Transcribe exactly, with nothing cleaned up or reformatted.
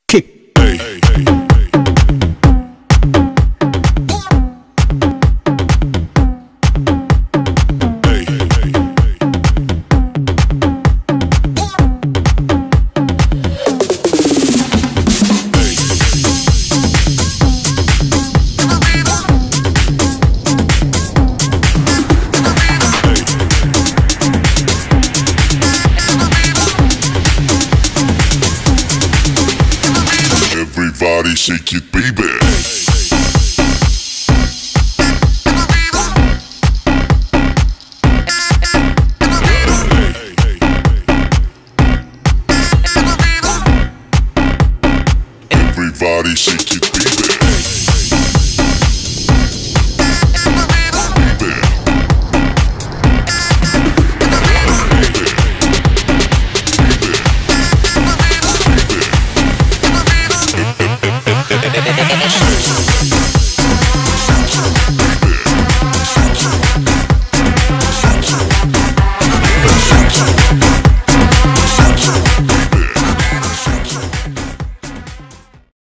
kick. Hey, hey, hey. Everybody shake it, baby. Everybody shake it, baby. Baby.